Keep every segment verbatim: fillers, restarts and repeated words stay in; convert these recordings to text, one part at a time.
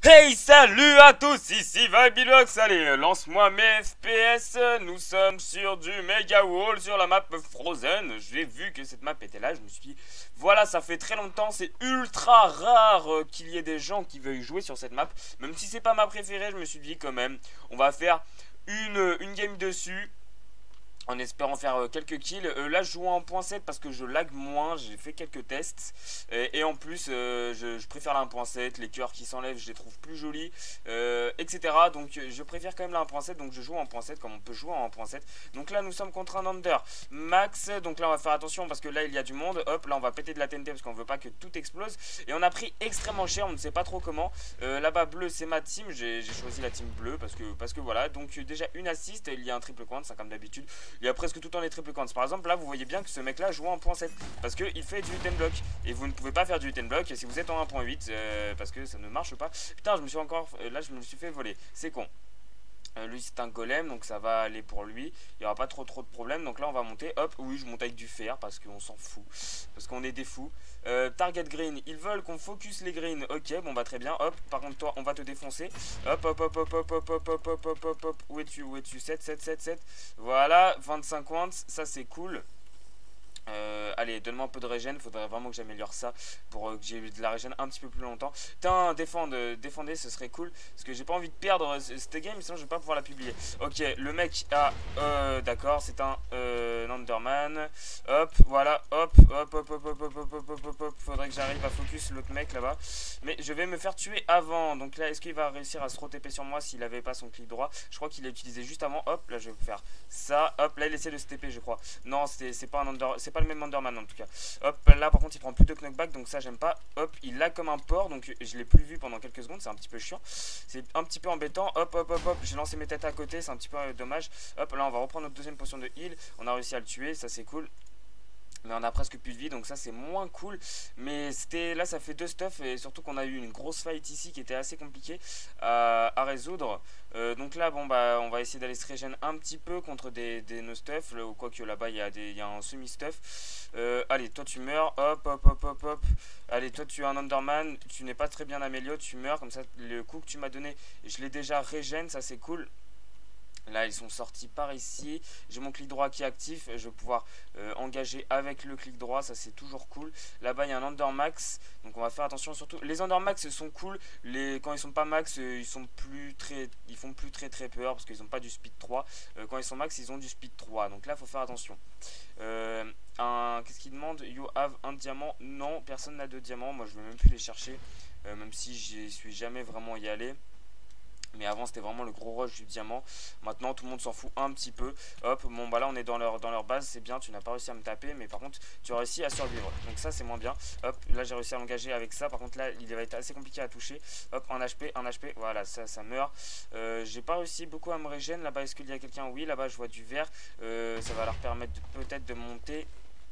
Hey, salut à tous, ici Vibilox. Allez, lance-moi mes F P S. Nous sommes sur du Mega Wall, sur la map Frozen. J'ai vu que cette map était là, je me suis dit, voilà, ça fait très longtemps, c'est ultra rare euh, qu'il y ait des gens qui veuillent jouer sur cette map. Même si c'est pas ma préférée, je me suis dit quand même, on va faire une, une game dessus. En espérant faire euh, quelques kills. Euh, là je joue en point sept parce que je lag moins. J'ai fait quelques tests. Et, et en plus euh, je, je préfère la un point sept. Les cœurs qui s'enlèvent je les trouve plus jolis, euh, et cetera. Donc je préfère quand même la un point sept. Donc je joue en point sept comme on peut jouer en un point sept. Donc là nous sommes contre un under max. Donc là on va faire attention parce que là il y a du monde. Hop, là on va péter de la T N T parce qu'on veut pas que tout explose. Et on a pris extrêmement cher, on ne sait pas trop comment. euh, Là-bas bleu c'est ma team. J'ai choisi la team bleue parce que, parce que voilà. Donc déjà une assist. Il y a un triple coin, c'est comme d'habitude. Il y a presque tout le temps les triple coins. Par exemple là vous voyez bien que ce mec là joue en point sept parce qu'il fait du ten block. Et vous ne pouvez pas faire du ten block si vous êtes en un point huit, euh, parce que ça ne marche pas. Putain je me suis encore... Là je me suis fait voler. C'est con. Euh, lui c'est un golem donc ça va aller pour lui. Il n'y aura pas trop trop de problèmes. Donc là on va monter. Hop, oui je monte avec du fer parce qu'on s'en fout. Parce qu'on est des fous. euh, Target green, ils veulent qu'on focus les greens. Ok bon bah très bien. Hop, par contre toi on va te défoncer. Hop hop hop hop hop hop hop hop hop hop hop hop. Où es-tu, où es-tu? sept sept sept sept. Voilà, vingt-cinq once, ça c'est cool. Euh, allez, donne-moi un peu de régène, faudrait vraiment que j'améliore ça pour euh, que j'ai eu de la régène un petit peu plus longtemps. Putain, défendre, euh, défendez, ce serait cool. Parce que j'ai pas envie de perdre euh, cette game, sinon je vais pas pouvoir la publier. Ok, le mec a... Euh, d'accord, c'est un euh, Enderman. Hop, voilà, hop, hop, hop, hop, hop, hop, hop, hop, hop, hop, hop. Faudrait que j'arrive à focus l'autre mec là-bas. Mais je vais me faire tuer avant. Donc là, est-ce qu'il va réussir à se re-T P sur moi s'il avait pas son clic droit? Je crois qu'il l'a utilisé juste avant. Hop, là je vais faire ça. Hop, là il essaie de se T P, je crois. Non, c'est pas un Ender... c'est pas le même Enderman en tout cas. Hop, là par contre il prend plus de knockback donc ça j'aime pas. Hop, il lag comme un porc donc je l'ai plus vu pendant quelques secondes, c'est un petit peu chiant. C'est un petit peu embêtant. Hop, hop, hop, hop, j'ai lancé mes têtes à côté, c'est un petit peu euh, dommage. Hop, là on va reprendre notre deuxième potion de heal. On a réussi à le tuer, ça c'est cool. Mais on a presque plus de vie donc ça c'est moins cool. Mais c'était là ça fait deux stuff. Et surtout qu'on a eu une grosse fight ici qui était assez compliquée à, à résoudre. euh, Donc là bon bah on va essayer d'aller se régénérer un petit peu contre des, des no stuff. Ou quoi que là-bas il y, y a un semi stuff. euh, Allez toi tu meurs. Hop hop hop hop hop. Allez toi tu es un Enderman. Tu n'es pas très bien amélioré. Tu meurs comme ça. Le coup que tu m'as donné je l'ai déjà régène. Ça c'est cool. Là ils sont sortis par ici. J'ai mon clic droit qui est actif. Je vais pouvoir euh, engager avec le clic droit. Ça c'est toujours cool. Là-bas il y a un Endermax. Donc on va faire attention surtout. Les Endermax sont cool. Les... Quand ils sont pas max euh, ils sont plus très... Ils font plus très très peur. Parce qu'ils n'ont pas du speed trois. euh, Quand ils sont max ils ont du speed trois. Donc là il faut faire attention. euh, un... Qu'est-ce qu'il demande? You have un diamant? Non, personne n'a de diamant. Moi je vais même plus les chercher, euh, même si j'y suis jamais vraiment y allé. Mais avant c'était vraiment le gros rush du diamant. Maintenant tout le monde s'en fout un petit peu. Hop, bon bah là on est dans leur, dans leur base. C'est bien, tu n'as pas réussi à me taper. Mais par contre tu as réussi à survivre. Donc ça c'est moins bien. Hop, là j'ai réussi à l'engager avec ça. Par contre là il va être assez compliqué à toucher. Hop, un H P, un H P. Voilà, ça, ça meurt. euh, J'ai pas réussi beaucoup à me régénérer. Là-bas est-ce qu'il y a quelqu'un? Oui, là-bas je vois du vert. euh, Ça va leur permettre peut-être de monter.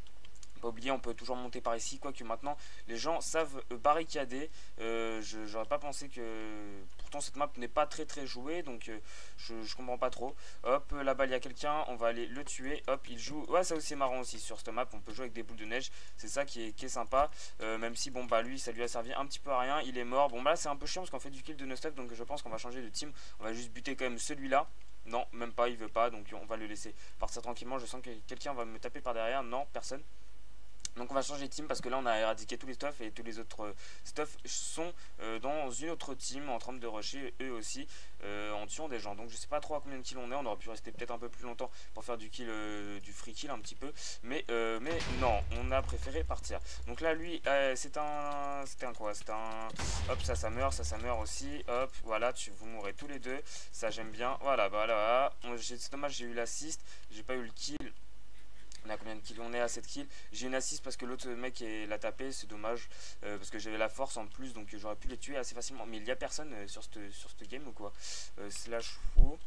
Pas oublier, on peut toujours monter par ici, quoique maintenant les gens savent barricader. euh, je j'aurais pas pensé que... Pourtant cette map n'est pas très très jouée, donc euh, je, je comprends pas trop. Hop, là-bas il y a quelqu'un, on va aller le tuer. Hop, il joue... Ouais, ça aussi est marrant aussi sur cette map, on peut jouer avec des boules de neige. C'est ça qui est, qui est sympa, euh, même si bon bah lui ça lui a servi un petit peu à rien, il est mort. Bon bah là c'est un peu chiant parce qu'on fait du kill de no stuff, donc je pense qu'on va changer de team. On va juste buter quand même celui-là. Non, même pas, il veut pas, donc on va le laisser partir tranquillement. Je sens que quelqu'un va me taper par derrière. Non, personne. Donc on va changer de team parce que là on a éradiqué tous les stuff et tous les autres euh, stuff sont euh, dans une autre team en train de rusher eux aussi euh, en tuant des gens. Donc je sais pas trop à combien de kills on est, on aurait pu rester peut-être un peu plus longtemps pour faire du kill, euh, du free kill un petit peu. Mais, euh, mais non, on a préféré partir. Donc là lui euh, c'est un... C'était un quoi? C'était un... Hop, ça ça meurt, ça ça meurt aussi. Hop, voilà, tu, vous mourrez tous les deux. Ça j'aime bien. Voilà, bah là, c'est dommage j'ai eu l'assist, j'ai pas eu le kill. On a combien de kills? On est à sept kills. J'ai une assist parce que l'autre mec l'a tapé, c'est dommage. Euh, parce que j'avais la force en plus, donc j'aurais pu les tuer assez facilement. Mais il y a personne euh, sur cette sur cette game ou quoi? euh, Slash fou.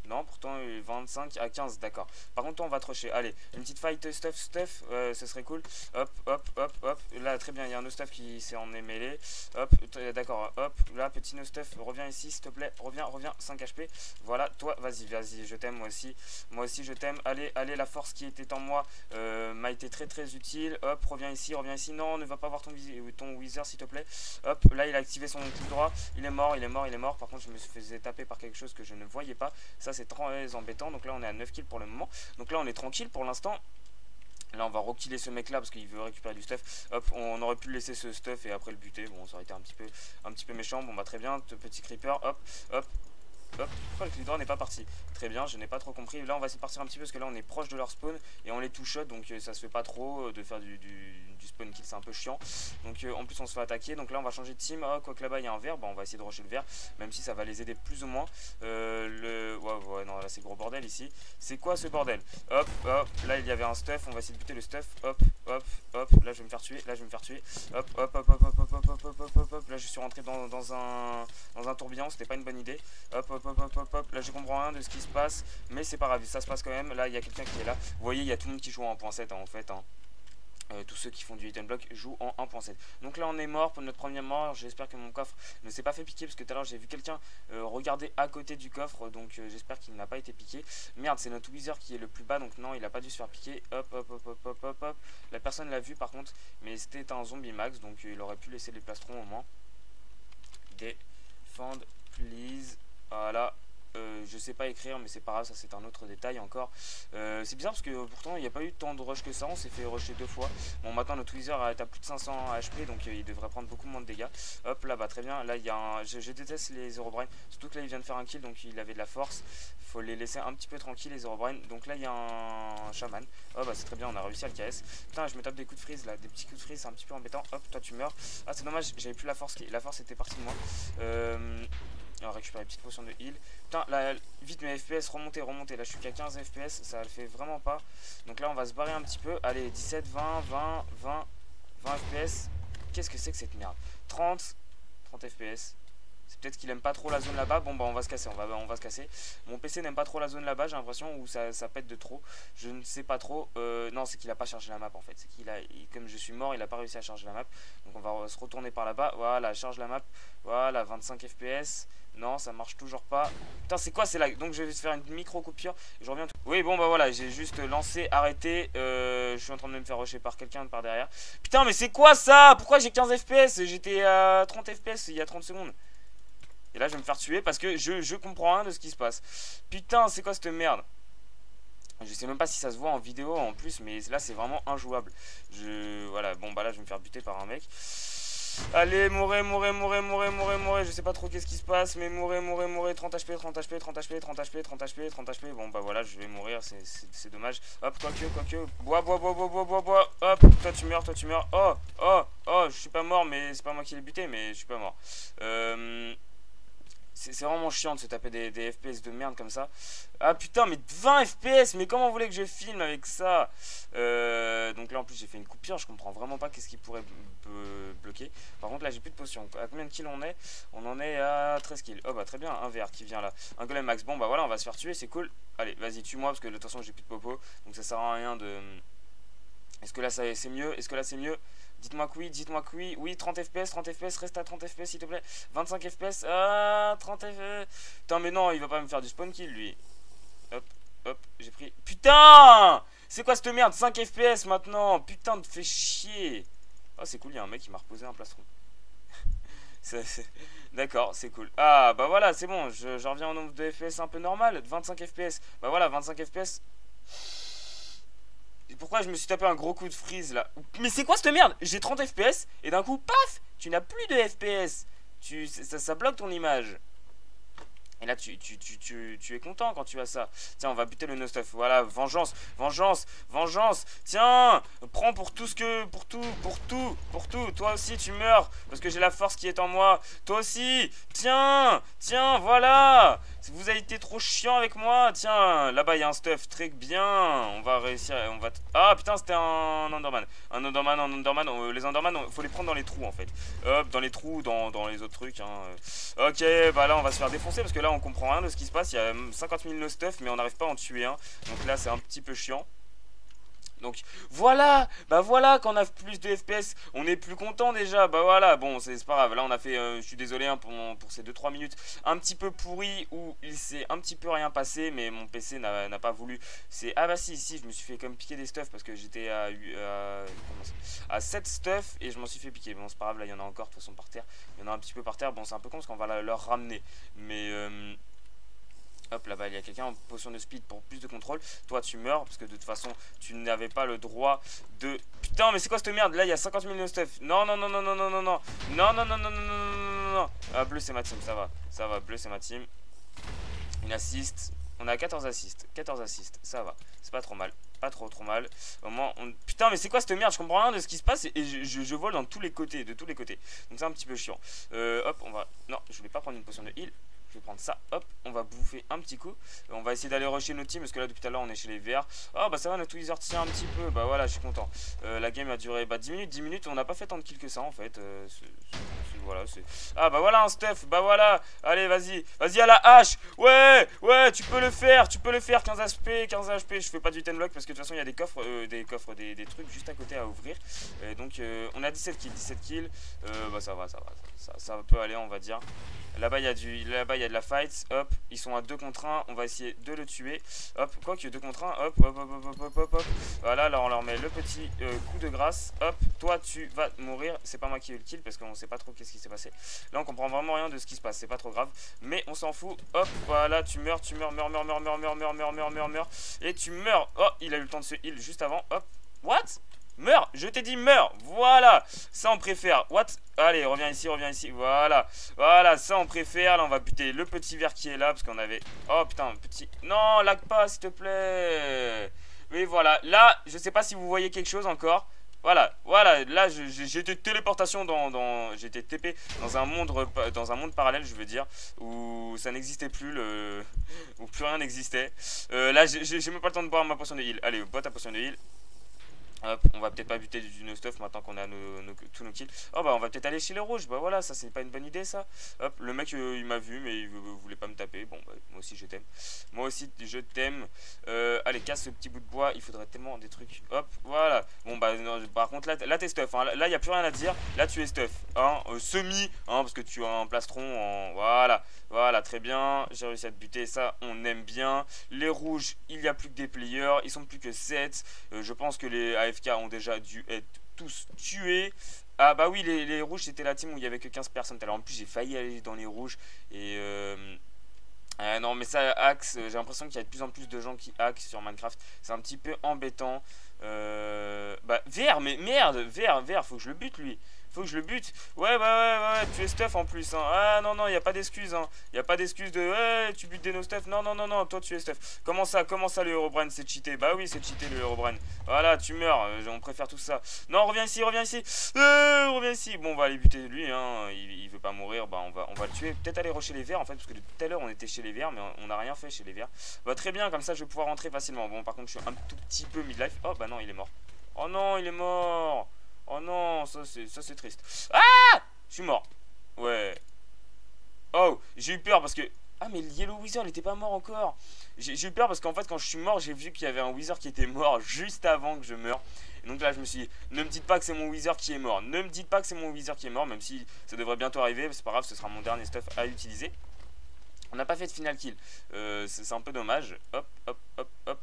Non, pourtant euh, vingt-cinq à quinze, d'accord. Par contre, toi, on va te rusher. Allez, une petite fight stuff, stuff, euh, ce serait cool. Hop, hop, hop, hop. Là, très bien, il y a un no stuff qui s'est emmené mêlé. Hop, d'accord, hop. Là, petit no stuff, reviens ici, s'il te plaît. Reviens, reviens, cinq H P. Voilà, toi, vas-y, vas-y, je t'aime, moi aussi. Moi aussi, je t'aime. Allez, allez, la force qui était en moi euh, m'a été très, très utile. Hop, reviens ici, reviens ici. Non, ne va pas voir ton, ton Wither, s'il te plaît. Hop, là, il a activé son clic droit. Il est mort, il est mort, il est mort. Par contre, je me faisais taper par quelque chose que je ne voyais pas. Ça, c'est très embêtant. Donc là, on est à neuf kills pour le moment. Donc là, on est tranquille pour l'instant. Là, on va rekiller ce mec là parce qu'il veut récupérer du stuff. Hop, on aurait pu laisser ce stuff et après le buter. Bon, ça aurait été un petit peu, un petit peu méchant. Bon, bah, très bien. Petit creeper. Hop, hop. Hop, pourquoi le clic droit n'est pas parti? Très bien, je n'ai pas trop compris. Là, on va essayer de partir un petit peu parce que là, on est proche de leur spawn et on les two-shot, donc euh, ça se fait pas trop euh, de faire du, du, du spawn kill, c'est un peu chiant. Donc, euh, en plus, on se fait attaquer. Donc là, on va changer de team. Oh, quoi que là-bas, il y a un vert. Bon, on va essayer de rusher le vert, même si ça va les aider plus ou moins. Euh, le... Ouais, ouais, non, là, c'est gros bordel ici. C'est quoi ce bordel? Hop, hop, là, il y avait un stuff. On va essayer de buter le stuff. Hop, hop, hop. Là, je vais me faire tuer. Là, je vais me faire tuer. Hop, hop, hop, hop, hop, hop, hop, hop, hop, hop, hop. Là, je suis rentré dans, dans un dans un tourbillon. C'était pas une bonne idée. Hop, hop, hop, hop, hop, hop. Là, je comprends rien de ce qui se passe, mais c'est pas grave, ça se passe quand même. Là, il y a quelqu'un qui est là. Vous voyez, il y a tout le monde qui joue en un point sept hein, en fait. Hein. Euh, tous ceux qui font du hit and block jouent en un point sept. Donc là, on est mort pour notre première mort. J'espère que mon coffre ne s'est pas fait piquer parce que tout à l'heure, j'ai vu quelqu'un euh, regarder à côté du coffre. Donc euh, j'espère qu'il n'a pas été piqué. Merde, c'est notre Wither qui est le plus bas. Donc non, il a pas dû se faire piquer. Hop, hop, hop, hop, hop, hop, hop. La personne l'a vu par contre, mais c'était un zombie max. Donc euh, il aurait pu laisser les plastrons au moins. Defend, please. Voilà. Euh, je sais pas écrire mais c'est pas grave, ça c'est un autre détail encore. euh, C'est bizarre parce que pourtant il n'y a pas eu tant de rush que ça. On s'est fait rusher deux fois. Bon, maintenant notre Wither est à plus de cinq cents H P, donc euh, il devrait prendre beaucoup moins de dégâts. Hop là, bah très bien. Là il y a un... je, je déteste les Herobrine, surtout que là il vient de faire un kill, donc il avait de la force. Faut les laisser un petit peu tranquilles les Herobrine. Donc là il y a un chaman. Oh bah c'est très bien, on a réussi à le K S. Putain, je me tape des coups de freeze là, des petits coups de freeze, c'est un petit peu embêtant. Hop, toi tu meurs. Ah c'est dommage, j'avais plus la force qui... la force était partie de moi. euh... On va récupérer une petite potion de heal. Putain, là, vite mes F P S, remontez, remontez. Là, je suis qu'à quinze F P S, ça le fait vraiment pas. Donc là, on va se barrer un petit peu. Allez, dix-sept, vingt, vingt, vingt, vingt F P S. Qu'est-ce que c'est que cette merde? trente, trente F P S. C'est peut-être qu'il aime pas trop la zone là-bas. Bon, bah, on va se casser, on va, on va se casser. Mon P C n'aime pas trop la zone là-bas, j'ai l'impression, où ça, ça pète de trop. Je ne sais pas trop. Euh, non, c'est qu'il a pas chargé la map en fait. C'est qu'il a, il, comme je suis mort, il a pas réussi à charger la map. Donc on va se retourner par là-bas. Voilà, charge la map. Voilà, vingt-cinq F P S. Non, ça marche toujours pas. Putain, c'est quoi, c'est là? Donc je vais faire une micro coupure. Je reviens. Oui, bon bah voilà, j'ai juste lancé, arrêté. Euh, je suis en train de me faire rusher par quelqu'un par derrière. Putain, mais c'est quoi ça? Pourquoi j'ai quinze F P S? J'étais à trente F P S il y a trente secondes. Et là, je vais me faire tuer parce que je, je comprends rien de ce qui se passe. Putain, c'est quoi cette merde? Je sais même pas si ça se voit en vidéo en plus, mais là, c'est vraiment injouable. Je, voilà, bon bah là, je vais me faire buter par un mec. Allez, mourez, mourez, mourez, mourez, mourez, mourez. Je sais pas trop qu'est-ce qui se passe, mais mourez, mourez, mourez. trente H P, trente H P, trente H P, trente H P, trente H P, trente H P. Bon, bah voilà, je vais mourir, c'est dommage. Hop, quoique, quoique. Bois, bois, bois, bois, bois, bois, bois. Hop, toi tu meurs, toi tu meurs. Oh, oh, oh, je suis pas mort, mais c'est pas moi qui l'ai buté, mais je suis pas mort. Euh. C'est vraiment chiant de se taper des, des F P S de merde comme ça. Ah putain, mais vingt F P S, mais comment vous voulez que je filme avec ça? euh, Donc là en plus j'ai fait une coupure, je comprends vraiment pas qu'est-ce qui pourrait bloquer. Par contre là j'ai plus de potions. À combien de kills on est? On en est à treize kills. Oh bah très bien, un V R qui vient là. Un golem max, bon bah voilà, on va se faire tuer, c'est cool. Allez, vas-y, tue-moi parce que de toute façon j'ai plus de popo. Donc ça sert à rien de... Est-ce que là c'est mieux? Est-ce que là c'est mieux? Dites-moi que oui, dites-moi que oui. Oui, trente F P S, trente F P S, reste à trente F P S s'il te plaît. vingt-cinq F P S, ah, trente F P S. Putain, mais non, il va pas me faire du spawn kill lui. Hop, hop, j'ai pris. Putain! C'est quoi cette merde? cinq F P S maintenant. Putain, te fais chier. Oh, c'est cool, il y a un mec qui m'a reposé un plastron. D'accord, c'est cool. Ah, bah voilà, c'est bon. Je, je reviens au nombre de F P S un peu normal. vingt-cinq F P S. Bah voilà, vingt-cinq F P S. Pourquoi je me suis tapé un gros coup de freeze là? Mais c'est quoi cette merde? J'ai trente F P S et d'un coup, paf, tu n'as plus de F P S. Tu, ça, ça bloque ton image. Et là, tu, tu, tu, tu, tu es content quand tu as ça. Tiens, on va buter le no stuff. Voilà, vengeance, vengeance, vengeance. Tiens, prends pour tout ce que... Pour tout, pour tout, pour tout. Toi aussi, tu meurs parce que j'ai la force qui est en moi. Toi aussi, tiens, tiens, voilà. Vous avez été trop chiant avec moi. Tiens, là-bas il y a un stuff très bien. On va réussir, on va... Ah putain, c'était un Enderman. Un Enderman, un Enderman. Euh, les Enderman, faut les prendre dans les trous en fait. Hop, dans les trous, dans, dans les autres trucs. Hein. Ok, bah là on va se faire défoncer parce que là on comprend rien de ce qui se passe. Il y a cinquante mille no stuff, mais on n'arrive pas à en tuer un. Donc là c'est un petit peu chiant. Donc voilà, bah voilà qu'on a plus de F P S, on est plus content déjà, bah voilà, bon c'est pas grave, là on a fait, euh, je suis désolé hein, pour, pour ces deux trois minutes un petit peu pourri où il s'est un petit peu rien passé, mais mon P C n'a pas voulu, c'est, ah bah si, si, je me suis fait comme piquer des stuff parce que j'étais à, à, à sept stuff et je m'en suis fait piquer, bon c'est pas grave, là il y en a encore de toute façon par terre, il y en a un petit peu par terre, bon c'est un peu con parce qu'on va la, leur ramener, mais... Euh, hop là-bas il y a quelqu'un en potion de speed pour plus de contrôle. Toi tu meurs parce que de toute façon tu n'avais pas le droit de... Putain mais c'est quoi cette merde? Là il y a cinquante mille de stuff. Non non non non non non non non. Non non non non non non non non. Ah bleu c'est ma team, ça va. Ça va, bleu c'est ma team. Une assist. On a quatorze assists. quatorze assists, ça va. C'est pas trop mal. Pas trop trop mal. Au moins on... Putain mais c'est quoi cette merde? Je comprends rien de ce qui se passe et je, je, je vole dans tous les côtés. De tous les côtés. Donc c'est un petit peu chiant. Euh, hop on va... Non je voulais pas prendre une potion de heal. Je vais prendre ça, hop, on va bouffer un petit coup. On va essayer d'aller rusher notre team parce que là depuis tout à l'heure on est chez les verts. Oh bah ça va, notre wizard tient un petit peu. Bah voilà, je suis content. Euh, la game a duré bah, dix minutes, dix minutes. On n'a pas fait tant de kills que ça en fait. Euh, c est, c est, voilà, c'est... Ah bah voilà un stuff, bah voilà. Allez, vas-y, vas-y à la hache. Ouais, ouais, tu peux le faire, tu peux le faire. quinze H P, quinze H P. Je fais pas du ten block parce que de toute façon il y a des coffres, euh, des coffres, des, des trucs juste à côté à ouvrir. Et donc euh, on a dix-sept kills, dix-sept kills. Euh, bah ça va, ça va, ça, ça, ça peut aller on va dire. Là-bas il y a du, là-bas il y a de la fight. Hop, ils sont à deux contre un. On va essayer de le tuer. Hop, quoi que deux contre un. Hop, hop, hop, hop, hop, hop, hop. Voilà, là on leur met le petit euh, coup de grâce. Hop, toi tu vas mourir. C'est pas moi qui ai eu le kill parce qu'on sait pas trop qu'est-ce qui s'est passé. Là on comprend vraiment rien de ce qui se passe. C'est pas trop grave, mais on s'en fout. Hop, voilà, tu meurs, tu meurs, meurs, meurs, meurs, meurs, meurs, meurs, meurs, meurs, meurs, meurs, et tu meurs. Oh, il a eu le temps de se heal juste avant. Hop, what? Meurs, je t'ai dit meurs, voilà, ça on préfère, what? Allez, reviens ici, reviens ici, voilà, voilà, ça on préfère, là on va buter le petit vert qui est là, parce qu'on avait, oh putain, petit, non, lag pas s'il te plaît, oui voilà, là, je sais pas si vous voyez quelque chose encore, voilà, voilà, là j'ai été téléportation dans, dans j'ai été T P dans un monde, dans un monde parallèle, je veux dire, où ça n'existait plus, le, où plus rien n'existait, euh, là j'ai même pas le temps de boire ma potion de heal, allez, bois ta potion de heal. Hop, on va peut-être pas buter du no stuff maintenant qu'on a nos, nos, tous nos kills. Oh bah on va peut-être aller chez les rouges. Bah voilà, ça c'est pas une bonne idée ça. Hop, le mec euh, il m'a vu mais il voulait pas me taper. Bon bah moi aussi je t'aime. Moi aussi je t'aime. Euh, allez casse ce petit bout de bois. Il faudrait tellement des trucs. Hop, voilà. Bon bah non, par contre là, là t'es stuff. Hein. Là il y a plus rien à dire. Là tu es stuff. Hein. Euh, semi. Hein, parce que tu as un plastron. En... Voilà. Voilà très bien. J'ai réussi à te buter. Ça on aime bien. Les rouges il y a plus que des players. Ils sont plus que sept. Euh, je pense que les A F K ont déjà dû être tous tués. Ah bah oui les, les rouges c'était la team où il y avait que quinze personnes. Alors en plus j'ai failli aller dans les rouges. Et euh, euh, non mais ça axe, j'ai l'impression qu'il y a de plus en plus de gens qui hack sur Minecraft. C'est un petit peu embêtant. euh, Bah vert, mais merde, vert, vert, faut que je le bute lui. Faut que je le bute. Ouais, bah ouais, ouais, tu es stuff en plus. Hein. Ah non, non, il n'y a pas d'excuse. Hein. Il n'y a pas d'excuse de ouais, tu butes des no stuff. Non, non, non, non, toi tu es stuff. Comment ça, comment ça le Herobrine c'est cheaté? Bah oui, c'est cheaté le Herobrine. Voilà, tu meurs. Euh, on préfère tout ça. Non, reviens ici, reviens ici. Euh, reviens ici. Bon, on va aller buter lui. Hein. Il, il veut pas mourir. Bah on va, on va le tuer. Peut-être aller rusher les verts en fait. Parce que tout à l'heure on était chez les verts. Mais on n'a rien fait chez les verts. Bah très bien, comme ça je vais pouvoir rentrer facilement. Bon, par contre, je suis un tout petit peu midlife. Oh, bah non, il est mort. Oh non, il est mort. Oh non, ça c'est ça c'est triste. Ah, je suis mort. Ouais. Oh, j'ai eu peur parce que... Ah mais le Yellow Wizard il était pas mort encore. J'ai eu peur parce qu'en fait quand je suis mort j'ai vu qu'il y avait un Wizard qui était mort juste avant que je meure. Et donc là je me suis dit, ne me dites pas que c'est mon Wizard qui est mort. Ne me dites pas que c'est mon Wizard qui est mort. Même si ça devrait bientôt arriver. C'est pas grave, ce sera mon dernier stuff à utiliser. On n'a pas fait de final kill. euh, C'est un peu dommage. Hop, hop, hop, hop.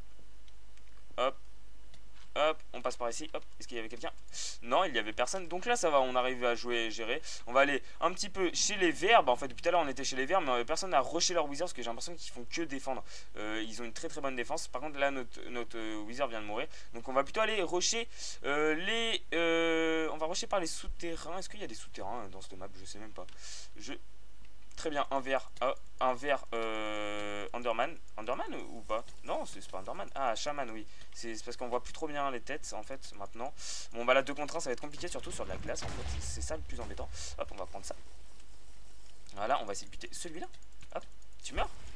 Hop. Hop, on passe par ici, hop, est-ce qu'il y avait quelqu'un? Non, il n'y avait personne, donc là ça va, on arrive à jouer et gérer. On va aller un petit peu chez les verts, bah en fait depuis tout à l'heure on était chez les verts, mais personne n'a rushé leur wizard parce que j'ai l'impression qu'ils font que défendre. euh, Ils ont une très très bonne défense, par contre là notre, notre euh, wizard vient de mourir. Donc on va plutôt aller rusher euh, les... Euh, on va rusher par les souterrains. Est-ce qu'il y a des souterrains dans cette map? Je sais même pas. Je... Très bien, un vert, ah, un vert euh, Enderman. Enderman ou pas? Non, c'est pas Enderman. Ah, Shaman, oui. C'est parce qu'on voit plus trop bien les têtes en fait maintenant. Bon, bah là, deux contre un, ça va être compliqué, surtout sur de la glace en fait. C'est ça le plus embêtant. Hop, on va prendre ça. Voilà, on va essayer de buter celui-là. Hop, tu meurs?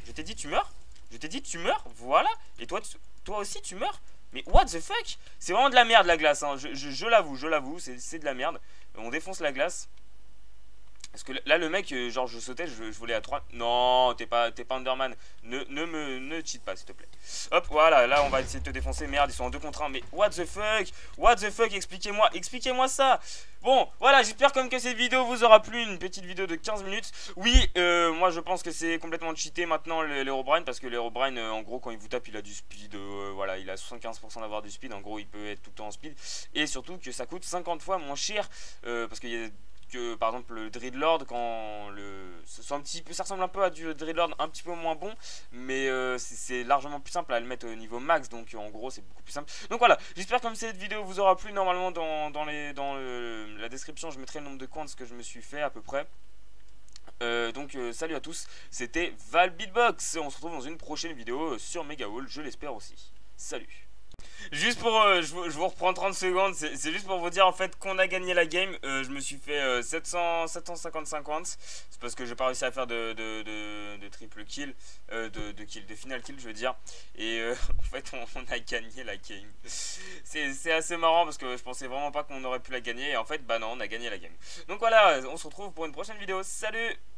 Je t'ai dit tu meurs. Je t'ai dit tu meurs. Voilà. Et toi, tu, toi aussi tu meurs. Mais what the fuck? C'est vraiment de la merde la glace, hein. Je, je, je l'avoue, je l'avoue, c'est de la merde. On défonce la glace. Parce que là le mec, genre je sautais, je, je volais à trois. Non, t'es pas, t'es pas Underman. Ne, ne me ne cheat pas s'il te plaît. Hop, voilà, là on va essayer de te défoncer. Merde, ils sont en deux contre un. Mais what the fuck? What the fuck? Expliquez-moi, expliquez-moi ça. Bon, voilà, j'espère comme que cette vidéo vous aura plu. Une petite vidéo de quinze minutes. Oui, euh, moi je pense que c'est complètement cheaté maintenant l'Herobrine. Parce que l'Herobrine, euh, en gros, quand il vous tape, il a du speed. Euh, voilà, il a soixante-quinze pour cent d'avoir du speed. En gros, il peut être tout le temps en speed. Et surtout que ça coûte cinquante fois moins cher. Euh, parce qu'il y a que par exemple le Dreadlord, quand le ça, un petit peu, ça ressemble un peu à du Dreadlord un petit peu moins bon, mais euh, c'est largement plus simple à le mettre au niveau max, donc en gros c'est beaucoup plus simple. Donc voilà, j'espère que comme cette vidéo vous aura plu. Normalement dans, dans, les, dans le, la description je mettrai le nombre de coins que je me suis fait à peu près. Euh, donc euh, salut à tous, c'était ValBeatbox, on se retrouve dans une prochaine vidéo sur Megawall, je l'espère aussi. Salut. Juste pour, euh, je, vous, je vous reprends trente secondes, c'est juste pour vous dire en fait qu'on a gagné la game. euh, Je me suis fait euh, sept cents, sept cent cinquante cinquante. C'est parce que j'ai pas réussi à faire de, de, de, de triple kill, euh, de, de kill, de final kill je veux dire. Et euh, en fait on, on a gagné la game. C'est assez marrant parce que je pensais vraiment pas qu'on aurait pu la gagner. Et en fait bah non, on a gagné la game. Donc voilà, on se retrouve pour une prochaine vidéo, salut.